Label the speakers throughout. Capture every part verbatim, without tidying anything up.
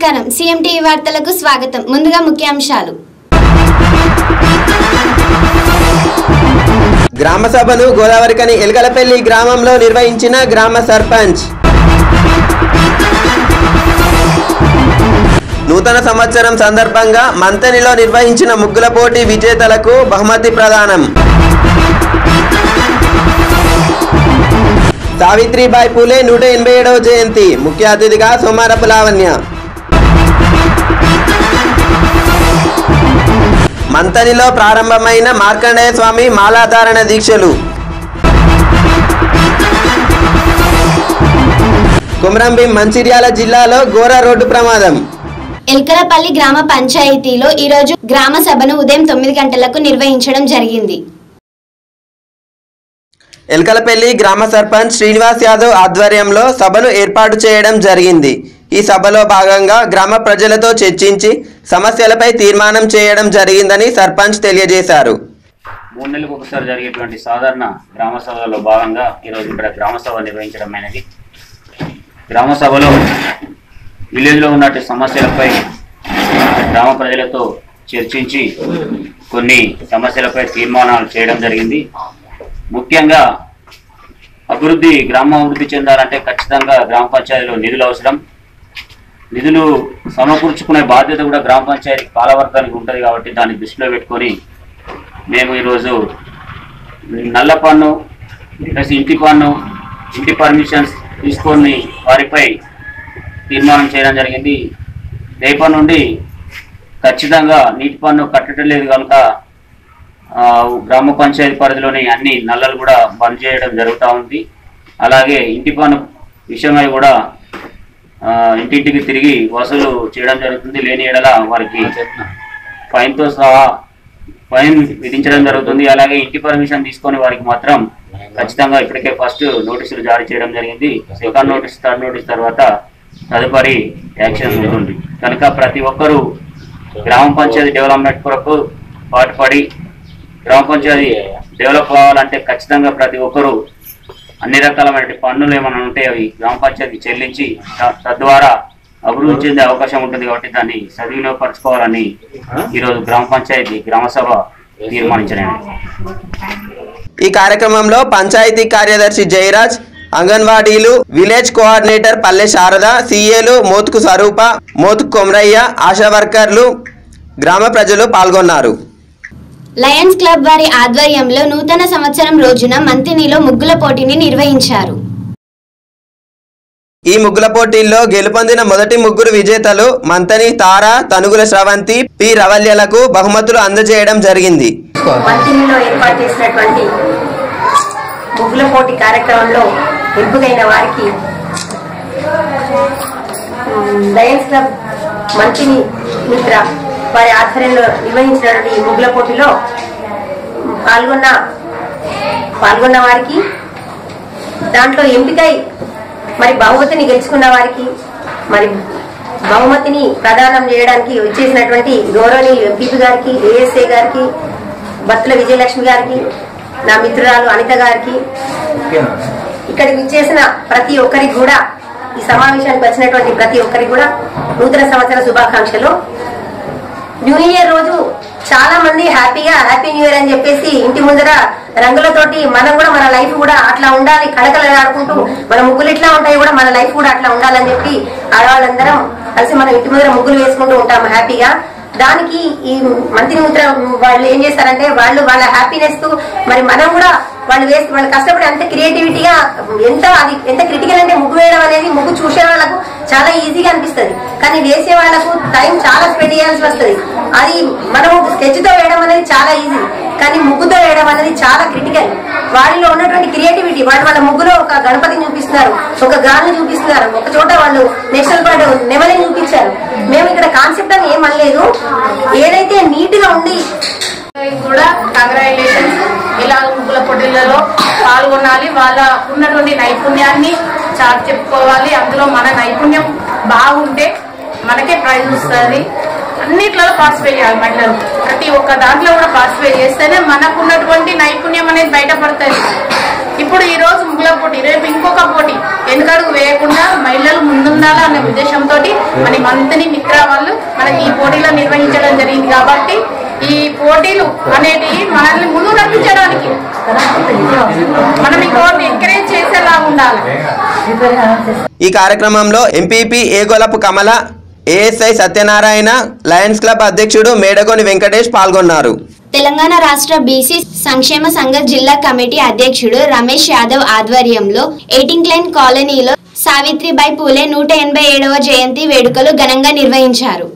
Speaker 1: నమస్కారం సీఎంటీవీ వార్తలకు స్వాగతం ముందుగా ముఖ్యాంశాలు
Speaker 2: గ్రామ సభను గోదావరికని ఎల్కలపల్లి గ్రామంలో నిర్వహించిన గ్రామ సర్పంచ్ నూతన సంవత్సరం సందర్భంగా మంతనిలో నిర్వహించిన ముగ్గుల పోటీ విజేతలకు బహుమతి ప్రదానం సావిత్రిబాయి పూలే నూట ఎనభై ఏడవ జయంతి ముఖ్య అతిథిగా సోమారపు లావణ్య మంతనిలో ప్రారంభమైన మార్కండేయ స్వామి మాలాధారణ దీక్షలు కుమ్రంభీం మంచిర్యాల జిల్లాలో ఘోర రోడ్డు ప్రమాదం
Speaker 1: ఎల్కలపల్లి గ్రామ పంచాయతీలో ఈరోజు గ్రామ సభను ఉదయం తొమ్మిది గంటలకు నిర్వహించడం జరిగింది.
Speaker 2: ఎల్కలపల్లి గ్రామ సర్పంచ్ శ్రీనివాస్ యాదవ్ ఆధ్వర్యంలో సభను ఏర్పాటు చేయడం జరిగింది. ఈ సభలో భాగంగా గ్రామ ప్రజలతో చర్చించి సమస్యలపై తీర్మానం చేయడం జరిగిందని సర్పంచ్ తెలియజేశారు.
Speaker 3: మూడు నెలలకు ఒకసారి జరిగేటువంటి సాధారణ గ్రామ సభలో భాగంగా ఈరోజు ఇక్కడ గ్రామ సభ నిర్వహించడం అనేది గ్రామ సభలో విలేజ్లో ఉన్నటువంటి సమస్యలపై గ్రామ ప్రజలతో చర్చించి కొన్ని సమస్యలపై తీర్మానాలు చేయడం జరిగింది. ముఖ్యంగా అభివృద్ధి గ్రామం అభివృద్ధి చెందాలంటే ఖచ్చితంగా గ్రామ పంచాయతీలో నిధులు అవసరం. నిధులు సమకూర్చుకునే బాధ్యత కూడా గ్రామ పంచాయతీ పాలవర్గానికి ఉంటుంది కాబట్టి దాన్ని దృష్టిలో పెట్టుకొని మేము ఈరోజు నల్ల పన్ను ప్లస్ ఇంటి పన్ను ఇంటి పర్మిషన్స్ తీసుకొని వారిపై తీర్మానం చేయడం జరిగింది. రేపటి నుండి ఖచ్చితంగా నీటి పన్ను కట్టడం లేదు కనుక గ్రామ పంచాయతీ పరిధిలోని అన్ని నల్లలు కూడా బంద్ చేయడం జరుగుతూ ఉంది. అలాగే ఇంటి పన్ను విషయమై కూడా ఇంటింటికి తిరిగి వసూలు చేయడం జరుగుతుంది. లేని ఎడల వారికి ఫైన్తో సహా ఫైన్ విధించడం జరుగుతుంది. అలాగే ఇంటి పర్మిషన్ తీసుకొని వారికి మాత్రం ఖచ్చితంగా ఇప్పటికే ఫస్ట్ నోటీసులు జారీ చేయడం జరిగింది. సెకండ్ నోటీస్ థర్డ్ నోటీస్ తర్వాత తదుపరి యాక్షన్ ఉంటుంది. కనుక ప్రతి ఒక్కరూ గ్రామ పంచాయతీ డెవలప్మెంట్ కొరకు పాటుపడి గ్రామ పంచాయతీ డెవలప్ కావాలంటే ఖచ్చితంగా ప్రతి ఒక్కరూ అన్ని రకాలమైన పన్నులు ఏమైనా ఉంటే అవి గ్రామ పంచాయతీ చెల్లించి తద్వారా అభివృద్ధి చెందే అవకాశం ఉంటుంది. కాబట్టి దాన్ని సద్వినియోగపరచుకోవాలని ఈరోజు గ్రామ పంచాయతీ గ్రామ సభ తీర్మానించడం.
Speaker 2: ఈ కార్యక్రమంలో పంచాయతీ కార్యదర్శి జయరాజ్, అంగన్వాడీలు, విలేజ్ కోఆర్డినేటర్ పల్లె శారద, సీఏలు మోతుకు స్వరూప, మోతుకు కొమరయ్య, ఆశా వర్కర్లు, గ్రామ ప్రజలు పాల్గొన్నారు.
Speaker 1: లయన్స్ క్లబ్ వారి ఆధ్వర్యంలో నూతన సంవత్సరం రోజున మంతినిలో ముగ్గుల పోటీని నిర్వహించారు.
Speaker 2: ఈ ముగ్గుల పోటీల్లో గెలుపొందిన మొదటి ముగ్గురు విజేతలు మంతని తార, తనుగుల శ్రవంతి, పి రవల్యలకు బహుమతులు అందజేయడం జరిగింది.
Speaker 4: మంతినిలో ఏర్పాటు చేసినటువంటి ముగ్గుల పోటీ కార్యక్రమంలో ఎంపికైన వారికి లయన్స్ క్లబ్ మంతిని మిత్ర వారి ఆధ్వర్యంలో నిర్వహించినటువంటి ఈ ముగ్గుల పోటీలో పాల్గొన్న పాల్గొన్న వారికి దాంట్లో ఎంపికై మరి బహుమతిని గెలుచుకున్న వారికి మరి బహుమతిని ప్రదానం చేయడానికి వచ్చేసినటువంటి గౌరవనీయులు ఎంపీపీ గారికి, ఏఎస్ఏ గారికి, బత్తుల విజయలక్ష్మి గారికి, నా మిత్రురాలు అనిత గారికి, ఇక్కడికి విచ్చేసిన ప్రతి ఒక్కరికి కూడా, ఈ సమావేశానికి వచ్చినటువంటి ప్రతి ఒక్కరికి కూడా నూతన సంవత్సర శుభాకాంక్షలు. న్యూ ఇయర్ రోజు చాలా మంది హ్యాపీగా హ్యాపీ న్యూ ఇయర్ అని చెప్పేసి ఇంటి ముందర రంగులతోటి మనం కూడా మన లైఫ్ కూడా అట్లా ఉండాలి, కళకళలాడుకుంటూ మన ముగ్గులు ఎట్లా ఉంటాయి కూడా మన లైఫ్ కూడా అట్లా ఉండాలని చెప్పి ఆడవాళ్ళందరం కలిసి మనం ఇంటి ముందర ముగ్గులు వేసుకుంటూ ఉంటాము హ్యాపీగా. దానికి ఈ మంత్రి ముద్ర వాళ్ళు ఏం చేస్తారంటే వాళ్ళు వాళ్ళ హ్యాపీనెస్ తో మరి మనం కూడా వాళ్ళు వేసి వాళ్ళు కష్టపడి అంత క్రియేటివిటీగా ఎంత అది ఎంత క్రిటికల్ అంటే ముగ్గు వేయడం అనేది ముగ్గు చూసే వాళ్ళకు చాలా ఈజీగా అనిపిస్తుంది, కానీ వేసే వాళ్ళకు టైం చాలా స్పెండ్ చేయాల్సి వస్తుంది. అది మనం స్కెచ్ తో వేయడం అనేది చాలా ఈజీ, కానీ ముగ్గుతో వేయడం అనేది చాలా క్రిటికల్. వారిలో ఉన్నటువంటి క్రియేటివిటీ, వాళ్ళు వాళ్ళ ముగ్గులో ఒక గణపతిని చూపిస్తున్నారు, ఒక గాలిని చూపిస్తున్నారు, ఒక చోట వాళ్ళు నేషనల్ పార్టీ నెమలిని చూపించారు. మేము ఇక్కడ కాన్సెప్ట్ అని ఏమనలేదు, ఏదైతే నీట్ గా ఉంది
Speaker 5: కూడా కంగ్రాచులేషన్స్. ఇలా ముగ్గుల పోటీలలో పాల్గొనాలి, వాళ్ళ ఉన్నటువంటి నైపుణ్యాన్ని చాటి చెప్పుకోవాలి. అందులో మన నైపుణ్యం బాగుంటే మనకే ప్రైజ్ వస్తుంది. అన్నిట్లలో పార్టిసిపేట్ చేయాలి మహిళలు, ప్రతి ఒక్క దాంట్లో కూడా పార్టిసిపేట్ చేస్తేనే మనకున్నటువంటి నైపుణ్యం అనేది బయటపడుతుంది. ఇప్పుడు ఈ రోజు ముగ్గుల పోటీ, రేపు ఇంకొక పోటీ వెనుకడుగు వేయకుండా మహిళలు ముందుండాలి అనే ఉద్దేశంతో మన మంత్ని మిత్ర వాళ్ళు మనకి ఈ పోటీలో నిర్వహించడం జరిగింది. కాబట్టి ఈ పోటీలు అనేటివి మనల్ని ముందు నడిపించడానికి మనం ఇంకోటి ఎంకరేజ్ చేసేలా ఉండాలి.
Speaker 2: ఈ కార్యక్రమంలో MPP Egolapu Kamala, ASI Satyanarayana, Lions Club అధ్యక్షుడు మేడగోని వెంకటేష్ పాల్గొన్నారు.
Speaker 1: తెలంగాణ రాష్ట్ర బీసీ సంక్షేమ సంఘ జిల్లా కమిటీ అధ్యక్షుడు రమేష్ యాదవ్ ఆధ్వర్యంలో ఎయిటింగ్ లైన్ కాలనీలో సావిత్రిబాయి పూలే నూట ఎనభై ఏడవ జయంతి వేడుకలు ఘనంగా నిర్వహించారు.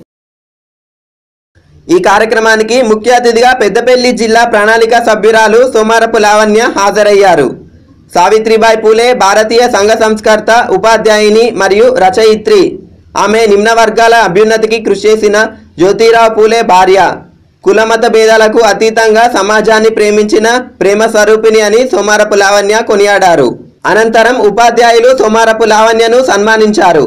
Speaker 2: ఈ కార్యక్రమానికి ముఖ్య అతిథిగా పెద్దపల్లి జిల్లా ప్రణాళిక సభ్యురాలు సోమారపు లావణ్య హాజరయ్యారు. సావిత్రిబాయి పూలే భారతీయ సంఘ సంస్కర్త, ఉపాధ్యాయుని మరియు రచయిత్రి. ఆమె నిమ్న వర్గాల అభ్యున్నతికి కృషి చేసిన జ్యోతిరావు పూలే భార్య. కులమత భేదాలకు అతీతంగా సమాజాన్ని ప్రేమించిన ప్రేమ స్వరూపిణి అని సోమారపు లావణ్య కొనియాడారు. అనంతరం ఉపాధ్యాయులు సోమారపు లావణ్యను సన్మానించారు.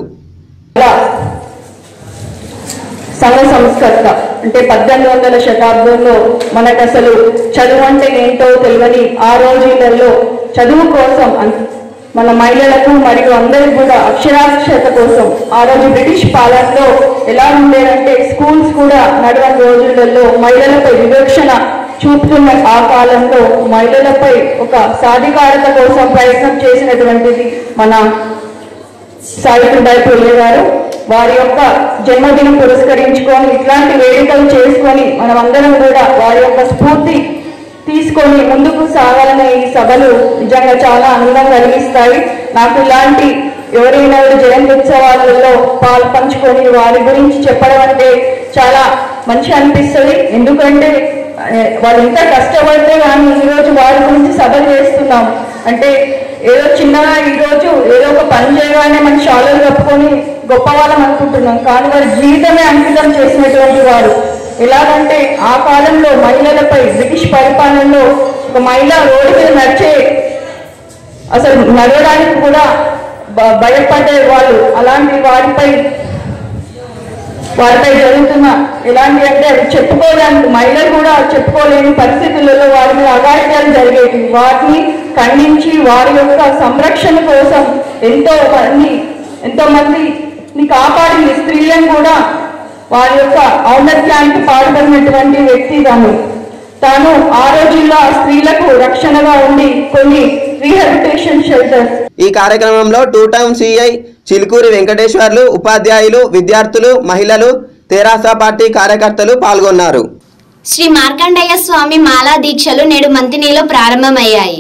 Speaker 6: సంఘ సంస్కర్త అంటే పద్దెనిమిది వందల శతాబ్దంలో మనకు అసలు చదువు అంటే ఏంటో తెలియని ఆ రోజులలో చదువు కోసం మన మహిళలకు మరియు అందరికి కూడా అక్షరాస్యత కోసం ఆ రోజు బ్రిటిష్ పాలనలో ఎలా ఉండేదంటే స్కూల్స్ కూడా నడవని రోజులలో మహిళలపై వివక్షణ చూపుతున్న ఆ కాలంలో మహిళలపై ఒక సాధికారత కోసం ప్రయత్నం చేసినటువంటిది మన సావిత్రిబాయి పూలే గారు. వారి యొక్క జన్మదినం పురస్కరించుకొని ఇట్లాంటి వేడుకలు చేసుకొని మనమందరం కూడా వారి యొక్క స్ఫూర్తి తీసుకొని ముందుకు సాగాలనే ఈ సభలు నిజంగా చాలా ఆనందం కలిగిస్తాయి. నాకు ఇలాంటి ఎవరైనా జయంతి ఉత్సవాలలో పాలు పంచుకొని వారి గురించి చెప్పడం అంటే చాలా మంచి అనిపిస్తుంది. ఎందుకంటే వాళ్ళు ఎంత కష్టపడితే కానీ ఈరోజు వారి గురించి సభ చేస్తున్నాం అంటే ఏదో చిన్నగా ఈరోజు ఏదో ఒక పని చేయగానే మన షాలలు కప్పుకొని గొప్ప వాళ్ళం అనుకుంటున్నాం, కానీ వారి జీవితమే అంకితం చేసినటువంటి వారు. ఎలాగంటే ఆ కాలంలో మహిళలపై బ్రిటిష్ పరిపాలనలో ఒక మహిళ రోడ్డు మీద నడిచే అసలు నడవడానికి కూడా భయపడే వాళ్ళు. అలాంటి వారిపై వారిపై జరుగుతున్న ఎలాంటి అంటే అవి చెప్పుకోవడానికి మహిళలు కూడా చెప్పుకోలేని పరిస్థితులలో వారి మీద అఘాయిత్యాలు జరిగేవి. వాటిని ఖండించి వారి యొక్క సంరక్షణ కోసం ఎంతో మంది ఎంతో మందిని కాపాడింది. స్త్రీలను కూడా వారి యొక్క ఔన్నత్యానికి పాల్పడినటువంటి వ్యక్తి తాను. తాను ఆ రోజుల్లో స్త్రీలకు రక్షణగా ఉండి కొన్ని రీహాబిలిటేషన్ షెల్టర్స్.
Speaker 2: ఈ కార్యక్రమంలో two town CI Chilukuri Venkateswarlu, ఉపాధ్యాయులు, విద్యార్థులు, మహిళలు, తెరాస పార్టీ కార్యకర్తలు పాల్గొన్నారు.
Speaker 1: శ్రీ మార్కండేయ స్వామి మాలా దీక్షలు నేడు మంతినిలో ప్రారంభమయ్యాయి.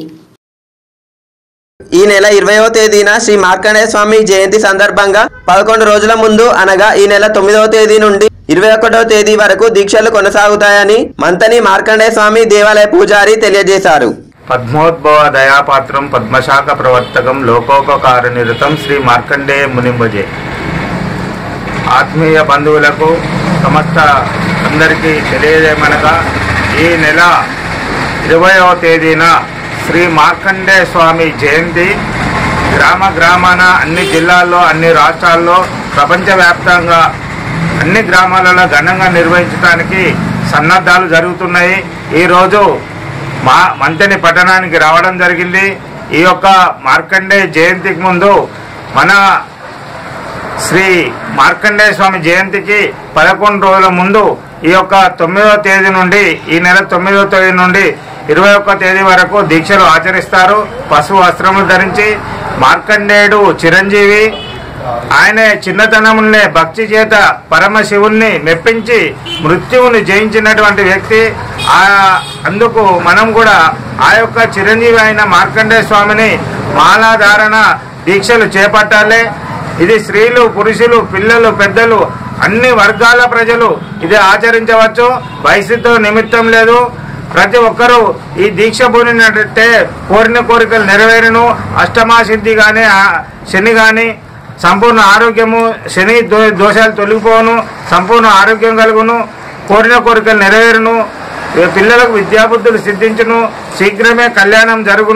Speaker 2: ఈ నెల ఇరవయవ తేదీన శ్రీ మార్కండేయ స్వామి జయంతి సందర్భంగా పదకొండు రోజుల ముందు అనగా ఈ నెల తొమ్మిదవ తేదీ నుండి ఇరవై ఒకటవ తేదీ వరకు దీక్షలు కొనసాగుతాయని మంతని మార్కండేయ స్వామి దేవాలయ పూజారి తెలియజేశారు.
Speaker 7: పద్మోద్భవ దయాపాత్రం పద్మశాఖ ప్రవర్తకం లోకోపకార నిరతం శ్రీ మార్కండేయ మునింబజే. ఆత్మీయ బంధువులకు సమస్త అందరికీ తెలియజేయమనగా ఈ నెల ఇరవయవ తేదీన శ్రీ మార్కండేయ స్వామి జయంతి గ్రామ గ్రామాన అన్ని జిల్లాల్లో, అన్ని రాష్ట్రాల్లో, ప్రపంచవ్యాప్తంగా అన్ని గ్రామాలలో ఘనంగా నిర్వహించడానికి సన్నద్ధాలు జరుగుతున్నాయి. ఈరోజు మా మంతని పట్టణానికి రావడం జరిగింది. ఈ యొక్క మార్కండేయ జయంతికి ముందు మన శ్రీ మార్కండేయ స్వామి జయంతికి పదకొండు రోజుల ముందు ఈ యొక్క తొమ్మిదవ తేదీ నుండి ఈ నెల తొమ్మిదవ తేదీ నుండి ఇరవై ఒక్క తేదీ వరకు దీక్షలు ఆచరిస్తారు. పశు వస్త్రములు ధరించి మార్కండేయుడు చిరంజీవి. ఆయన చిన్నతనంలోనే భక్తి చేత పరమశివుణ్ణి మెప్పించి మృత్యువుని జయించినటువంటి వ్యక్తి. ఆ అందుకు మనం కూడా ఆ యొక్క చిరంజీవి అయిన మార్కండేయ స్వామిని మాలాధారణ దీక్షలు చేపట్టాలి. ఇది స్త్రీలు, పురుషులు, పిల్లలు, పెద్దలు అన్ని వర్గాల ప్రజలు ఇది ఆచరించవచ్చు. వయసుతో నిమిత్తం లేదు. ప్రతి ఒక్కరూ ఈ దీక్ష పూనినట్టే కోరిన కోరికలు నెరవేరును. అష్టమా సిద్ధి కానీ, శని కానీ, సంపూర్ణ ఆరోగ్యము, శని దో దోషాలు తొలగిపోను, సంపూర్ణ ఆరోగ్యం కలుగును, కోరిన కోరికలు నెరవేరును, పిల్లలకు విద్యాబుద్ధులు సిద్ధించును, శీఘ్రమే కళ్యాణం జరుగును.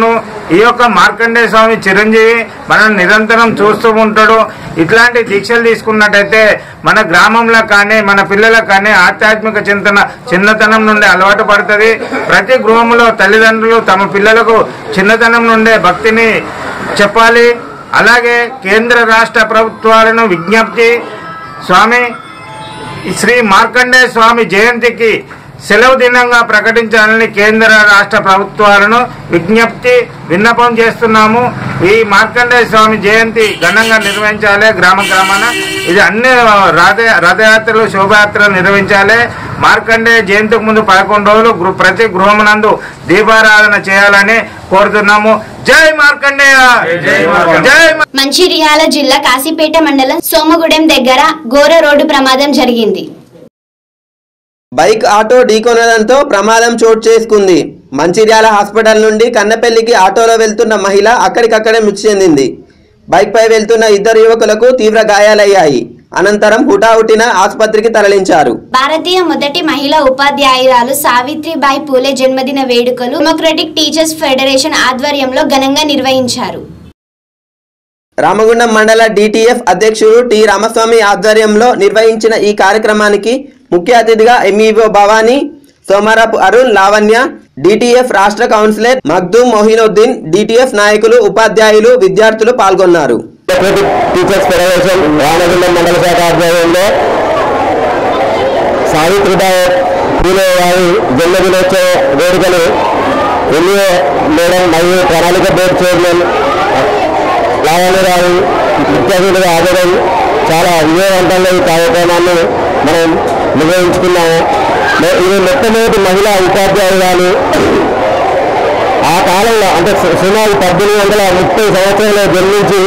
Speaker 7: ఈ యొక్క మార్కండేయ స్వామి చిరంజీవి మనం నిరంతరం చూస్తూ ఉంటాడు. ఇట్లాంటి దీక్షలు తీసుకున్నట్టయితే మన గ్రామంలో కానీ మన పిల్లలకు కానీ ఆధ్యాత్మిక చింతన చిన్నతనం నుండి అలవాటు పడుతుంది. ప్రతి గృహంలో తల్లిదండ్రులు తమ పిల్లలకు చిన్నతనం నుండే భక్తిని చెప్పాలి. అలాగే కేంద్ర రాష్ట్ర ప్రభుత్వాలను విజ్ఞప్తి, స్వామి శ్రీ మార్కండేయ స్వామి జయంతికి సెలవు దినంగా ప్రకటించాలని కేంద్ర రాష్ట్ర ప్రభుత్వాలను విజ్ఞప్తి విన్నపం చేస్తున్నాము. ఈ మార్కండేయ స్వామి జయంతి ఘనంగా నిర్వహించాలి. గ్రామ గ్రామాన ఇది అన్ని రథ రథయాత్రలు శోభయాత్రలు నిర్వహించాలి. మార్కండేయ జయంతికి ముందు పదకొండు రోజులు ప్రతి గృహమునందు దీపారాధన చేయాలని కోరుతున్నాము. జై మార్కండేయ. జై.
Speaker 1: మంచిర్యాల జిల్లా కాశీపేట మండలం సోమగూడెం దగ్గర ఘోర రోడ్డు ప్రమాదం జరిగింది.
Speaker 2: బైక్ ఆటో ఢీకొనడంతో ప్రమాదం చోటు చేసుకుంది. మంచిర్యాల హాస్పిటల్ నుండి కన్నపల్లికి ఆటోలో వెళ్తున్న మహిళ అక్కడికక్కడే మృతి చెందింది. బైక్ పై వెళ్తున్న ఇద్దరు యువకులకు తీవ్ర గాయాలయ్యాయి. అనంతరం హుటాహుటిన ఆసుపత్రికి తరలించారు.
Speaker 1: భారతీయ మొదటి మహిళా ఉపాధ్యాయురాలు సావిత్రిబాయి పూలే జన్మదిన వేడుకలు డెమోక్రటిక్ టీచర్స్ ఫెడరేషన్ ఆధ్వర్యంలో ఘనంగా నిర్వహించారు.
Speaker 2: రామగుండం మండల డిటిఎఫ్ అధ్యక్షుడు టి రామస్వామి ఆధ్వర్యంలో నిర్వహించిన ఈ కార్యక్రమానికి ముఖ్య అతిథిగా ఎంఈఓ భవానీ, సోమరపు అరుణ్, లావణ్య, డిటిఎఫ్ రాష్ట్ర కౌన్సిలర్ మగ్దూమ్ మొహినుద్దీన్, డిటిఎఫ్ నాయకులు, ఉపాధ్యాయులు, విద్యార్థులు పాల్గొన్నారు.
Speaker 8: టీచర్స్ ఫెడరేషన్ రామగుండం మండల శాఖ ఆధ్వర్యంలో సావిత్రిబాయి పూలే గారి జన్మదినోత్సవ వేడుకలు ఎంఈఓ మేడం మరియు ప్రణాళిక బోర్డు చైర్మన్ లావణ్య గారు ముఖ్య అతిథిగా హాజరై చాలా విజయవంతంగా ఈ కార్యక్రమాన్ని మనం నిర్వహించుకున్నాము. ఇది మొట్టమొదటి మహిళా ఉపాధ్యాయురాలు. ఆ కాలంలో అంటే సుమారు పద్దెనిమిది వందల ముప్పై సంవత్సరాల్లో జన్మించి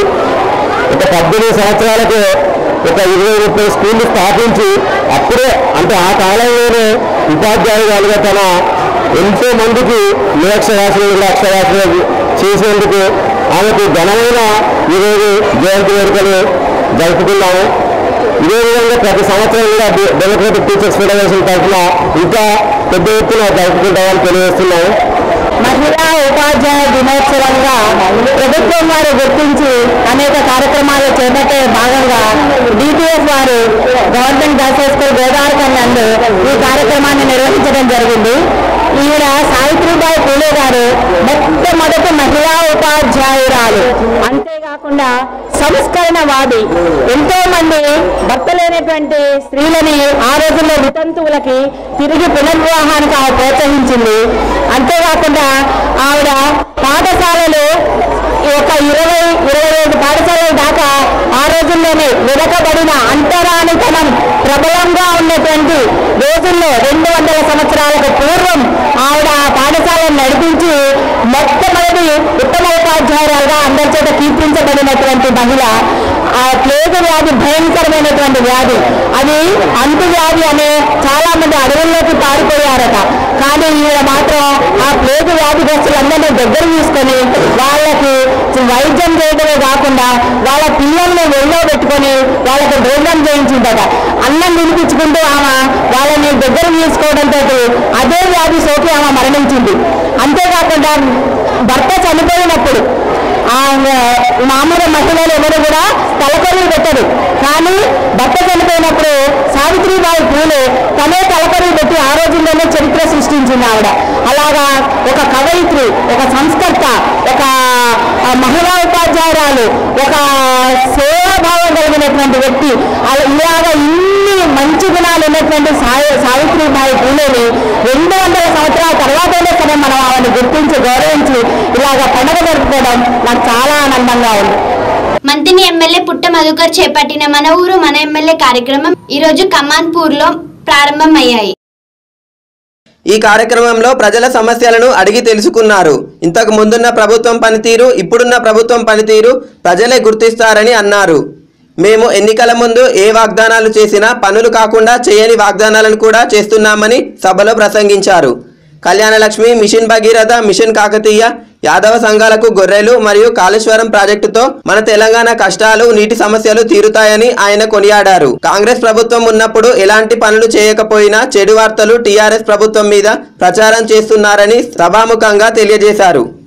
Speaker 8: ఒక పద్దెనిమిది సంవత్సరాలకు ఒక ఇరవై ముప్పై స్కూళ్ళు స్థాపించి అప్పుడే అంటే ఆ కాలంలోనే ఉపాధ్యాయురాలుగా తన ఎంతో మందికి నిరక్షరాస్యులు అక్షరాస్యులు చేసేందుకు ఆమెకు ఘనమైన ఈరోజు జయంతి వేడుకలు జరుపుకున్నాము. ఇదే విధంగా ప్రతి సంవత్సరం కూడా డెమోక్రటిక్ టీచర్స్ ఫెడరేషన్ తరఫున ఇంకా పెద్ద ఎత్తున జరుపుకుంటామని తెలియజేస్తున్నాము.
Speaker 6: మహిళా ఉపాధ్యాయ దినోత్సవంగా ప్రభుత్వం వారు గుర్తించి అనేక కార్యక్రమాలు చేపట్టే భాగంగా డిటిఎఫ్ వారు government girls high school Godavari నందు ఈ కార్యక్రమాన్ని నిర్వహించడం జరిగింది. ఈవిడ సావిత్రిబాయి పూలే గారు మొట్టమొదటి మహిళా ఉపాధ్యాయురాలు. అంతేకాకుండా సంస్కరణవాది. ఎంతో మంది భర్తలేనటువంటి స్త్రీలని ఆ రోజుల్లో వితంతువులకి తిరిగి పునర్వివాహానికి ఆమె ప్రోత్సహించింది. అంతేకాకుండా ఆవిడ పాఠశాలలు ఒక ఇరవై ఇరవై ఐదు పాఠశాలల దాకా ఆ రోజుల్లోనే వెనకబడిన అంతరానితనం ప్రబలంగా ఉన్నటువంటి రోజుల్లో రెండు వందల సంవత్సరాలకు పూర్వం ఆవిడ ఆ పాఠశాలను నడిపించి మొట్టమొదటి ఉత్తమ ఉపాధ్యాయురాలుగా అందరి చేత కీర్తించబడినటువంటి మహిళ. ఆ ప్లేగు వ్యాధి భయంకరమైనటువంటి వ్యాధి. అది అంటు వ్యాధి అనే చాలా మంది అడవుల్లోకి పారిపోయారట. కానీ ఈవిడ మాత్రం ఆ ప్లేగు వ్యాధిగ్రస్తులందరినీ దగ్గర తీసుకొని వాళ్ళకి వైద్యం చేయడమే కాకుండా వాళ్ళ పిల్లల్ని ఒళ్ళో పెట్టుకొని వాళ్ళకి భోజనం చేయించిందట. అన్నం వినిపించుకుంటూ ఆమె వాళ్ళని దగ్గర తీసుకోవడంతో అదే వ్యాధి సోకి ఆమె మరణించింది. అంతేకాకుండా భర్త చనిపోయినప్పుడు ఆ మామూలు మహిళలు ఎవరు కూడా తలకొరి పెట్టరు. కానీ భర్త చనిపోయినప్పుడు సావిత్రిబాయి పూలే తనే తలకొరి పెట్టి ఆ రోజుల్లోనే చరిత్ర సృష్టించింది ఆవిడ. అలాగా ఒక కవయిత్రి, ఒక సంస్కర్త, ఒక మహిళా ఉపాధ్యాయురాలు, ఒక సేవాభావం కలిగినటువంటి వ్యక్తి. ఇలాగ ఇన్ని మంచి గుణాలు ఉన్నటువంటి సావిత్రిబాయి పూలేని రెండు వందల సంవత్సరాల తర్వాతనే సరే మనం ఆమెను గుర్తించి గౌరవించి ఇలాగ పండుగ జరుపుకోవడం నాకు చాలా ఆనందంగా ఉంది.
Speaker 1: మంతిని ఎమ్మెల్యే పుట్ట మధుకర్ చేపట్టిన మన ఊరు మన ఎమ్మెల్యే కార్యక్రమం ఈరోజు కమాన్పూర్ లో ప్రారంభమయ్యాయి.
Speaker 2: ఈ కార్యక్రమంలో ప్రజల సమస్యలను అడిగి తెలుసుకున్నారు. ఇంతకు ముందున్న ప్రభుత్వం పనితీరు, ఇప్పుడున్న ప్రభుత్వం పనితీరు ప్రజలే గుర్తిస్తారని అన్నారు. మేము ఎన్నికల ముందు ఏ వాగ్దానాలు చేసినా పనులు కాకుండా చేయని వాగ్దానాలను కూడా చేస్తున్నామని సభలో ప్రసంగించారు. కళ్యాణలక్ష్మి, మిషన్ భగీరథ, మిషన్ కాకతీయ, యాదవ సంఘాలకు గొర్రెలు మరియు కాళేశ్వరం ప్రాజెక్టుతో మన తెలంగాణ కష్టాలు, నీటి సమస్యలు తీరుతాయని ఆయన కొనియాడారు. కాంగ్రెస్ ప్రభుత్వం ఉన్నప్పుడు ఎలాంటి పనులు చేయకపోయినా చెడు వార్తలు టీఆర్ఎస్ ప్రభుత్వం మీద ప్రచారం చేస్తున్నారని సభాముఖంగా తెలియజేశారు.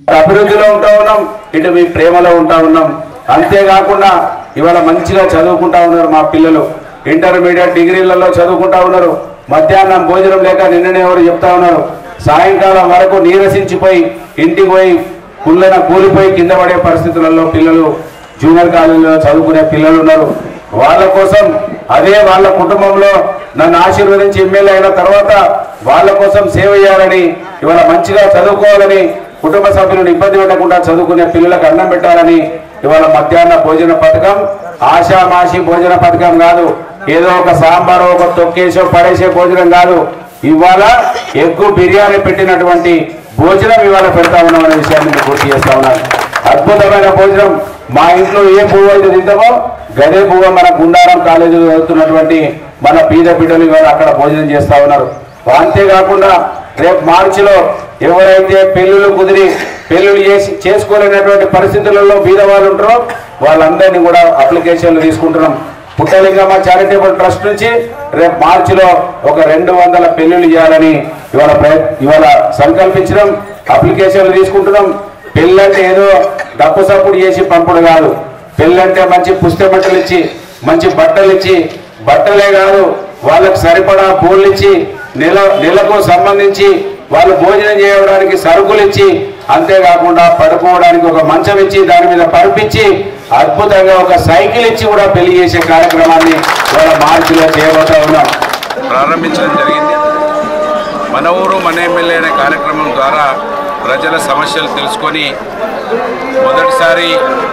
Speaker 9: అభివృద్ధిలో ఉంటా ఉన్నాం, ఇటు మీ ప్రేమలో ఉంటా ఉన్నాం. అంతేకాకుండా ఇవాళ మంచిగా చదువుకుంటా ఉన్నారు మా పిల్లలు, ఇంటర్మీడియట్ డిగ్రీలలో చదువుకుంటా ఉన్నారు. మధ్యాహ్నం భోజనం లేక నిన్ననే ఎవరు చెప్తా ఉన్నారు, సాయంకాలం వరకు నీరసించిపోయి ఇంటికి పోయి కుళ్ళన కూలిపోయి కింద పడే పరిస్థితులలో పిల్లలు జూనియర్ కాలేజీలో చదువుకునే పిల్లలు ఉన్నారు. వాళ్ళ కోసం అదే వాళ్ళ కుటుంబంలో నన్ను ఆశీర్వదించి ఎమ్మెల్యే అయిన తర్వాత వాళ్ళ కోసం సేవ చేయాలని, ఇవాళ మంచిగా చదువుకోవాలని, కుటుంబ సభ్యులను ఇబ్బంది పెట్టకుండా చదువుకునే పిల్లలకు అన్నం పెట్టాలని ఇవాళ మధ్యాహ్న భోజన పథకం ఆషామాషి భోజన పథకం కాదు, ఏదో ఒక సాంబారు ఒక తొక్కేసో పడేసే భోజనం కాదు. ఇవాళ ఎగ్గు బిర్యానీ పెట్టినటువంటి భోజనం ఇవాళ పెడతా ఉన్నాం అనే విషయాన్ని మీకు గుర్తు చేస్తా ఉన్నాను. అద్భుతమైన భోజనం. మా ఇంట్లో ఏ పువ్వు అయితే తింటామో గదే పువ్వు మన గుండారం కాలేజీలో చదువుతున్నటువంటి మన బీద బిడ్డలు ఇవాళ అక్కడ భోజనం చేస్తా ఉన్నారు. అంతేకాకుండా రేపు మార్చిలో ఎవరైతే పెళ్లిళ్ళు కుదిరి పెళ్లిళ్ళు చేసి చేసుకోలేనటువంటి పరిస్థితులలో బీద వాళ్ళు ఉంటారో వాళ్ళందరినీ కూడా అప్లికేషన్లు తీసుకుంటున్నాం. పుట్టలింగమ్మ చారిటబుల్ ట్రస్ట్ నుంచి రేపు మార్చిలో ఒక రెండు వందల పెళ్లిళ్ళు చేయాలని ఇవాళ ఇవాళ సంకల్పించడం, అప్లికేషన్లు తీసుకుంటున్నాం. పెళ్ళంటే ఏదో డబ్బు సప్పుడు చేసి పంపుడు కాదు, పెళ్ళంటే మంచి పుస్తబట్టలు ఇచ్చి మంచి బట్టలు ఇచ్చి, బట్టలే కాదు వాళ్ళకు సరిపడా బోళ్ళు ఇచ్చి, నెల నెలకు సంబంధించి వాళ్ళు భోజనం చేయడానికి సరుకులు ఇచ్చి, అంతేకాకుండా పడుకోవడానికి ఒక మంచం ఇచ్చి దాని మీద పరుపిచ్చి అద్భుతంగా ఒక సైకిల్ ఇచ్చి కూడా పెళ్లి చేసే కార్యక్రమాన్ని ఇవాళ మార్చిలో చేయబోతా ఉన్నాం,
Speaker 10: ప్రారంభించడం జరిగింది. మన ఊరు మన ఎమ్మెల్యే అనే కార్యక్రమం ద్వారా ప్రజల సమస్యలు తెలుసుకొని మొదటిసారి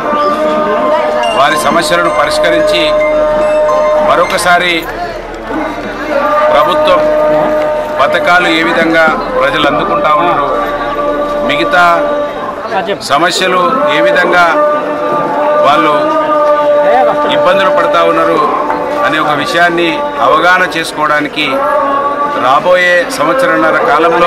Speaker 10: వారి సమస్యలను పరిష్కరించి మరొకసారి ప్రభుత్వం పథకాలు ఏ విధంగా ప్రజలు అందుకుంటా ఉన్నారు, మిగతా సమస్యలు ఏ విధంగా వాళ్ళు ఇబ్బందులు పడుతూ ఉన్నారు అనే ఒక విషయాన్ని అవగాహన చేసుకోవడానికి రాబోయే సంవత్సరంన్నర కాలంలో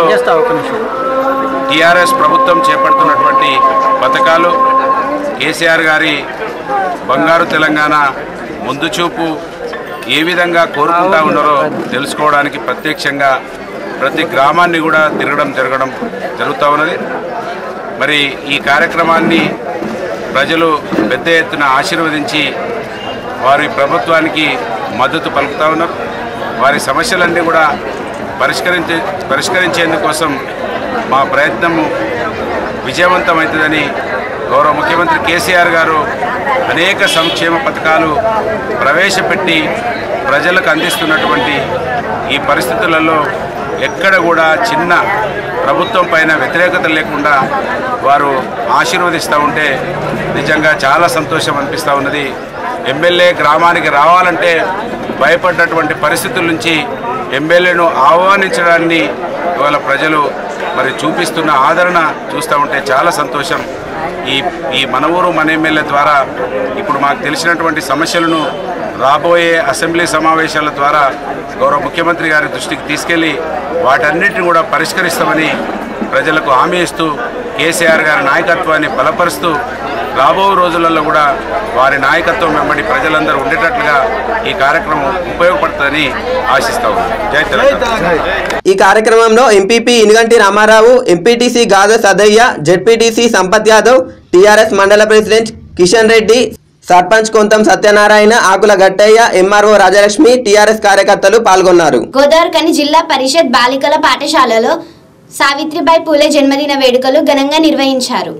Speaker 10: టీఆర్ఎస్ ప్రభుత్వం చేపడుతున్నటువంటి పథకాలు, కేసీఆర్ గారి బంగారు తెలంగాణ ముందు చూపు ఏ విధంగా కోరుకుంటా ఉన్నారో తెలుసుకోవడానికి ప్రత్యక్షంగా ప్రతి గ్రామాన్ని కూడా తిరగడం జరగడం జరుగుతూ ఉన్నది. మరి ఈ కార్యక్రమాన్ని ప్రజలు పెద్ద ఎత్తున ఆశీర్వదించి వారి ప్రభుత్వానికి మద్దతు పలుకుతూ ఉన్నారు. వారి సమస్యలన్నీ కూడా పరిష్కరించే పరిష్కరించేందుకోసం మా ప్రయత్నము విజయవంతమవుతుందని గౌరవ ముఖ్యమంత్రి కేసీఆర్ గారు అనేక సంక్షేమ పథకాలు ప్రవేశపెట్టి ప్రజలకు అందిస్తున్నటువంటి ఈ పరిస్థితులలో ఎక్కడ కూడా చిన్న ప్రభుత్వం పైన వ్యతిరేకత లేకుండా వారు ఆశీర్వదిస్తూ ఉంటే నిజంగా చాలా సంతోషం అనిపిస్తూ ఉన్నది. ఎమ్మెల్యే గ్రామానికి రావాలంటే భయపడ్డటువంటి పరిస్థితుల నుంచి ఎమ్మెల్యేను ఆహ్వానించడాన్ని ఇవాళ ప్రజలు మరి చూపిస్తున్న ఆదరణ చూస్తూ ఉంటే చాలా సంతోషం. ఈ ఈ మన ఊరు మన ఎమ్మెల్యే ద్వారా ఇప్పుడు మాకు తెలిసినటువంటి సమస్యలను రాబోయే అసెంబ్లీ సమావేశాల ద్వారా గౌరవ ముఖ్యమంత్రి గారి దృష్టికి తీసుకెళ్లి వాటన్నిటిని కూడా పరిష్కరిస్తామని ప్రజలకు హామీ ఇస్తూ కేసీఆర్ గారి నాయకత్వాన్ని బలపరుస్తూ రాబో రోజులలో కూడా వారి నాయకత్వం వెంబడి ప్రజలందరూ ఉండేటట్లుగా ఈ కార్యక్రమం ఉపయోగపడుతుందని ఆశిస్తా ఉన్నాం. జై తెలంగాణ.
Speaker 2: ఈ కార్యక్రమంలో MPP Inuganti Ramarao, MPTC Gado Sadayya, ZPTC Sampath Yadav, TRS మండల president Kishan Reddy, sarpanch Kontham Satyanarayana, Akula Gattaiah, MRO Rajalakshmi, TRS కార్యకర్తలు పాల్గొన్నారు.
Speaker 1: గోదావరిఖని జిల్లా పరిషత్ బాలికల పాఠశాలలో సావిత్రిబాయి పూలే జన్మదిన వేడుకలు ఘనంగా నిర్వహించారు.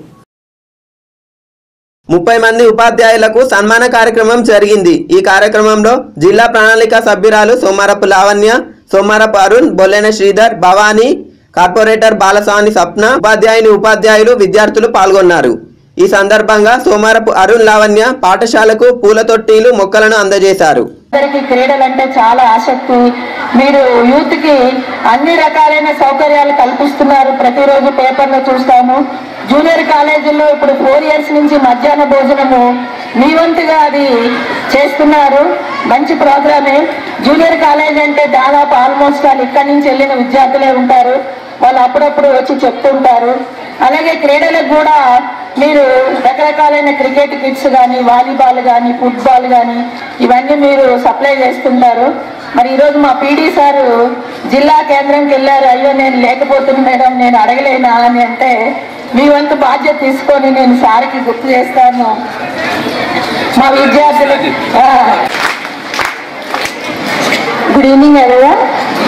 Speaker 2: ముప్పై మంది ఉపాధ్యాయులకు సన్మాన కార్యక్రమం జరిగింది. ఈ కార్యక్రమంలో జిల్లా ప్రణాళిక సభ్యురాలు సోమారపు లావణ్య, సోమారపు అరుణ్, బొల్లెన శ్రీధర్, భవానీ, కార్పొరేటర్ బాలస్వామి స్వప్న, ఉపాధ్యాయుని ఉపాధ్యాయులు విద్యార్థులు పాల్గొన్నారు. ఈ సందర్భంగా సోమారపు అరుణ్ లావణ్య పాఠశాలకు పూల తొట్టీలు మొక్కలను అందజేశారు.
Speaker 6: అందరికీ క్రీడలంటే చాలా ఆసక్తి. మీరు యూత్ కి అన్ని రకాలైన సౌకర్యాలు కల్పిస్తున్నారు. ప్రతిరోజు పేపర్లో చూస్తాము. జూనియర్ కాలేజీల్లో ఇప్పుడు ఫోర్ ఇయర్స్ నుంచి మధ్యాహ్న భోజనము మీ వంతుగా అది చేస్తున్నారు. మంచి ప్రోగ్రామే. జూనియర్ కాలేజ్ అంటే దాదాపు ఆల్మోస్ట్ వాళ్ళు ఇక్కడి నుంచి వెళ్ళిన విద్యార్థులే ఉంటారు. వాళ్ళు అప్పుడప్పుడు వచ్చి చెప్తుంటారు. అలాగే క్రీడలకు కూడా మీరు రకరకాలైన క్రికెట్ కిట్స్ కానీ, వాలీబాల్ కానీ, ఫుట్బాల్ కానీ ఇవన్నీ మీరు సప్లై చేస్తుంటారు. మరి ఈరోజు మా పీడీ సారు జిల్లా కేంద్రంకి వెళ్ళారు. అయ్యో నేను లేకపోతుంది మేడం, నేను అడగలేనా అని అంటే మీ వంతు బాధ్యత తీసుకొని నేను సార్కి గుర్తు చేస్తాను. మా విద్యార్థులకి గుడ్ ఈవినింగ్ ఎవరీవన్.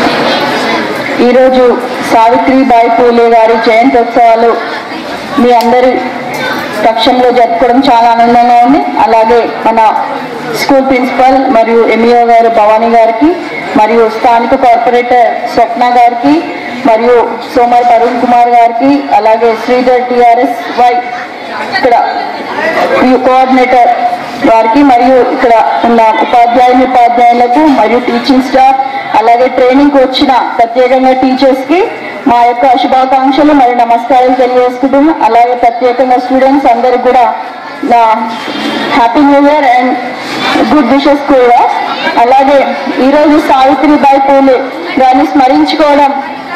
Speaker 6: ఈరోజు సావిత్రిబాయి పూలే గారి జయంత్యోత్సవాలు మీ అందరి పక్షంలో జరుపుకోవడం చాలా ఆనందంగా ఉంది. అలాగే మన స్కూల్ ప్రిన్సిపల్ మరియు ఎంఈఓ గారు భవానీ గారికి, మరియు స్థానిక కార్పొరేటర్ స్వప్న గారికి, మరియు సోమర్ అరుణ్ కుమార్ గారికి, అలాగే శ్రీధర్ టిఆర్ఎస్ వై ఇక్కడ కోఆర్డినేటర్ వారికి, మరియు ఇక్కడ ఉన్న ఉపాధ్యాయుని ఉపాధ్యాయులకు మరియు టీచింగ్ స్టాఫ్, అలాగే ట్రైనింగ్కి వచ్చిన ప్రత్యేకంగా టీచర్స్కి మా యొక్క శుభాకాంక్షలు మరియు నమస్కారాలు తెలియజేసుకుంటున్నాం. అలాగే ప్రత్యేకంగా స్టూడెంట్స్ అందరికి కూడా నా happy new year and good wishes కూడా. అలాగే ఈరోజు సావిత్రిబాయి పూలే గారిని స్మరించుకోవడం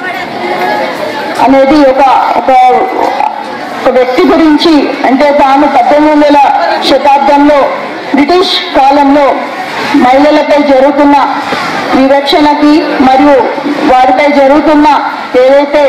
Speaker 6: అనేది ఒక ఒక ఒక వ్యక్తి గురించి, అంటే తాను పద్దెనిమిది వందల శతాబ్దంలో బ్రిటిష్ కాలంలో మహిళలపై జరుగుతున్న వివక్షణకి మరియు వారిపై జరుగుతున్న ఏదైతే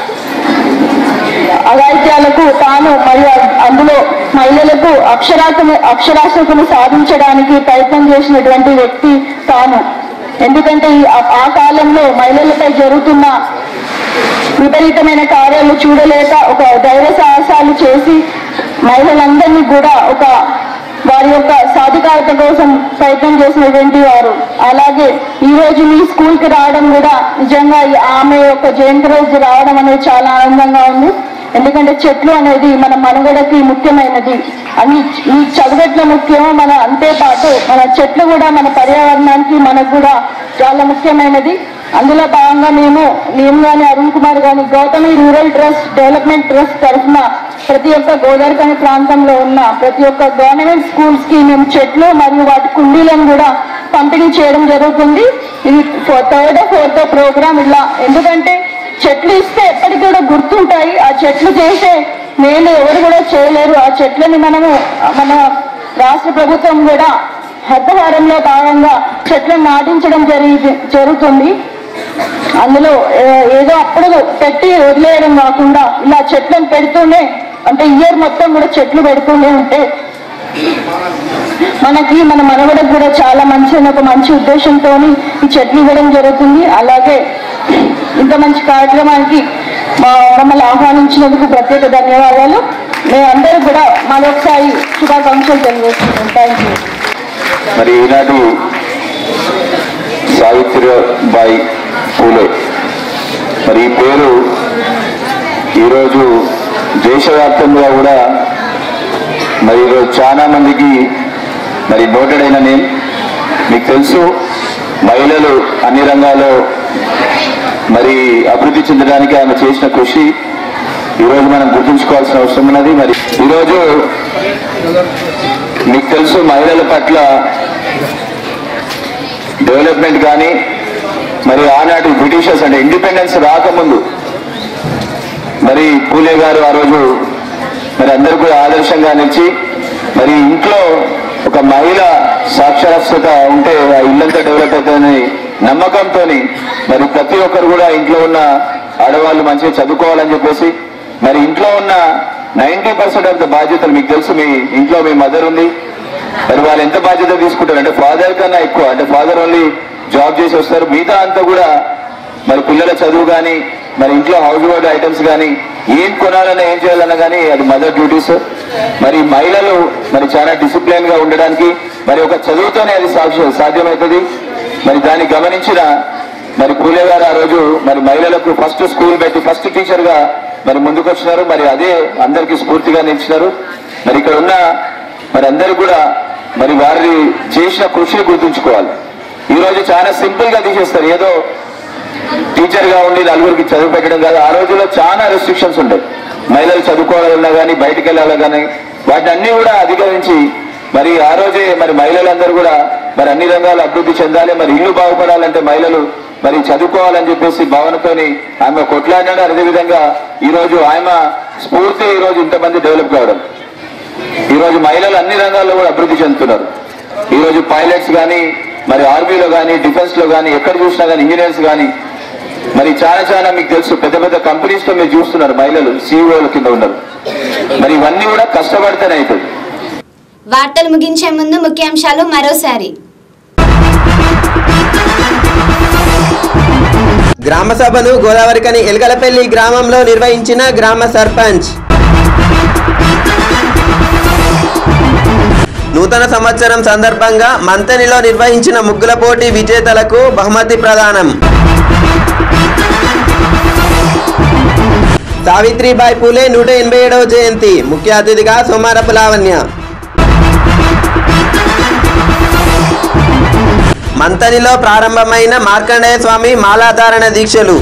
Speaker 6: అఘాయిత్యాలకు తాను మరియు అందులో మహిళలకు అక్షరాస్యతను అక్షరాస్యతను సాధించడానికి ప్రయత్నం చేసినటువంటి వ్యక్తి తాను. ఎందుకంటే ఆ కాలంలో మహిళలపై జరుగుతున్న విపరీతమైన కార్యాలు చూడలేక ఒక ధైర్య సాహసాలు చేసి మహిళలందరినీ కూడా ఒక వారి యొక్క సాధికారత కోసం ప్రయత్నం చేసినటువంటి వారు. అలాగే ఈ రోజు మీ స్కూల్కి రావడం కూడా నిజంగా ఆమె యొక్క జయంతి రోజు రావడం అనేది చాలా ఆనందంగా ఉంది. ఎందుకంటే చెట్లు అనేది మన మనుగడకి ముఖ్యమైనది. అన్ని ఈ చదువుట్ల ముఖ్యమో మన అంతేపాటు మన చెట్లు కూడా మన పర్యావరణానికి మనకు కూడా చాలా ముఖ్యమైనది. అందులో భాగంగా మేము నేను కానీ అరుణ్ కుమార్ కానీ Gautami rural trust development trust తరఫున ప్రతి ఒక్క గోదావరిఖని ప్రాంతంలో ఉన్న ప్రతి ఒక్క గవర్నమెంట్ స్కూల్స్ కి మేము చెట్లు మరియు వాటి కుండీలను కూడా పంపిణీ చేయడం జరుగుతుంది. ఇది థర్డ్ ఫోర్త్ ప్రోగ్రామ్ ఇలా. ఎందుకంటే చెట్లు ఇస్తే ఎప్పటికీ కూడా గుర్తుంటాయి. ఆ చెట్లు చేసే మేలు ఎవరు కూడా చేయలేరు. ఆ చెట్లని మనము మన రాష్ట్ర ప్రభుత్వం కూడా హరితహారంలో భాగంగా చెట్లను నాటించడం జరిగి జరుగుతుంది. అందులో ఏదో అప్పుడు పెట్టి వదిలేయడం కాకుండా ఇలా చెట్లను పెడుతూనే, అంటే ఇయర్ మొత్తం కూడా చెట్లు పెడుతూనే ఉంటే మనకి మన మనవడకు కూడా చాలా మంచి ఒక మంచి ఉద్దేశంతో ఈ చెట్లు ఇవ్వడం జరుగుతుంది. అలాగే ఇంత మంచి కార్యక్రమానికి మా మమ్మల్ని ఆహ్వానించినందుకు ప్రత్యేక ధన్యవాదాలు. మేమందరూ కూడా మరొకసారి శుభాకాంక్షలు తెలియజేస్తున్నాం. Thank you.
Speaker 11: మరి ఈనాడు సావిత్రిబాయి పూలే మరి ఈ పేరు ఈరోజు దేశవ్యాప్తంగా కూడా మరి ఈరోజు చాలా మందికి మరి నోటెడ్ అయిన నేమ్. మీకు తెలుసు మహిళలు అన్ని రంగాల్లో మరి అభివృద్ధి చెందడానికి ఆమె చేసిన కృషి ఈరోజు మనం గుర్తుంచుకోవాల్సిన అవసరం ఉన్నది. మరి ఈరోజు మీకు తెలుసు మహిళల పట్ల డెవలప్మెంట్ కానీ మరి ఆనాటి బ్రిటిషర్స్ అంటే ఇండిపెండెన్స్ రాకముందు మరి పూలే గారు ఆ రోజు మరి అందరూ కూడా ఆదర్శంగా నిలిచి మరి ఇంట్లో ఒక మహిళ సాక్షరస్యత ఉంటే ఆ ఇల్లంతా డెవలప్ అవుతుందని నమ్మకంతో మరి ప్రతి ఒక్కరు కూడా ఇంట్లో ఉన్న ఆడవాళ్ళు మంచిగా చదువుకోవాలని చెప్పేసి మరి ఇంట్లో ఉన్న నైంటీ పర్సెంట్ ఆఫ్ ద బాధ్యతలు మీకు తెలుసు. మీ ఇంట్లో మీ మదర్ ఉంది, మరి వాళ్ళు ఎంత బాధ్యత తీసుకుంటారు అంటే ఫాదర్ కన్నా ఎక్కువ. అంటే ఫాదర్ ఓన్లీ జాబ్ చేసి వస్తారు, మిగతా అంతా కూడా మరి పిల్లల చదువు కానీ మరి ఇంట్లో హౌస్ హోల్డ్ ఐటమ్స్ కానీ ఏం కొనాలన్నా ఏం చేయాలన్నా కానీ అది మదర్ డ్యూటీస్. మరి మహిళలు మరి చాలా డిసిప్లిన్ గా ఉండడానికి మరి ఒక చదువుతోనే అది సాధ్య సాధ్యమవుతుంది. మరి దాన్ని గమనించిన మరి పూలే గారు ఆ రోజు మరి మహిళలకు ఫస్ట్ స్కూల్ పెట్టి ఫస్ట్ టీచర్ గా మరి ముందుకు వచ్చినారు. మరి అదే అందరికీ స్ఫూర్తిగా నిలిచినారు. మరి ఇక్కడ ఉన్న మరి అందరూ కూడా మరి వారి చేసిన కృషిని గుర్తుంచుకోవాలి. ఈ రోజు చాలా సింపుల్ గా తీసేస్తారు, ఏదో టీచర్ గా ఉండి నలుగురికి చదువు పెట్టడం కాదు. ఆ రోజుల్లో చాలా రెస్ట్రిక్షన్స్ ఉంటాయి. మహిళలు చదువుకోవాలన్నా కానీ బయటికి వెళ్ళాలి కానీ వాటిని అన్ని కూడా అధిగమించి మరి ఆ రోజే మరి మహిళలందరూ కూడా మరి అన్ని రంగాలు అభివృద్ధి చెందాలి. మరి ఇల్లు బాగుపడాలంటే మహిళలు మరి చదువుకోవాలని చెప్పేసి భావనతోని ఆమె కొట్లాడినాడు. అదేవిధంగా ఈ రోజు ఆమె స్ఫూర్తి ఈ రోజు ఇంతమంది డెవలప్ కావడం. ఈ రోజు మహిళలు అన్ని రంగాల్లో కూడా అభివృద్ధి చెందుతున్నారు. ఈ రోజు పైలట్స్ కానీ మరి ఆర్మీలో కానీ డిఫెన్స్ లో కానీ ఎక్కడ చూసినా కానీ ఇంజనీర్స్ కానీ మరి చాలా చాలా మీకు తెలుసు పెద్ద పెద్ద కంపెనీస్ తో మీరు చూస్తున్నారు మహిళలు సీఈఓల కింద ఉన్నారు. మరి ఇవన్నీ కూడా కష్టపడితేనే అవుతుంది.
Speaker 1: వార్తలు ముగించే ముందు ముఖ్యాంశాలు మరోసారి.
Speaker 2: గ్రామ సభను గోదావరికని ఎల్గలపల్లి గ్రామంలో నిర్వహించిన గ్రామ సర్పంచ్. నూతన సంవత్సరం సందర్భంగా మంతనిలో నిర్వహించిన ముగ్గుల పోటీ విజేతలకు బహుమతి ప్రదానం. సావిత్రిబాయి పూలే నూట ఎనభై ఏడవ జయంతి ముఖ్య అతిథిగా సోమారపు లావణ్య. మంతనిలో ప్రారంభమైన మార్కండేయ స్వామి మాలాధారణ దీక్షలు.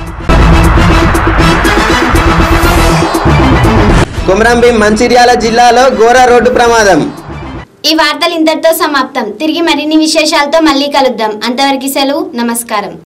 Speaker 2: కుమ్రంభీం మంచిర్యాల జిల్లాలో ఘోర రోడ్డు ప్రమాదం.
Speaker 1: ఈ వార్తలు ఇంతటితో సమాప్తం. తిరిగి మరిన్ని విశేషాలతో మళ్ళీ కలుద్దాం. అంతవరకు సెలవు. నమస్కారం.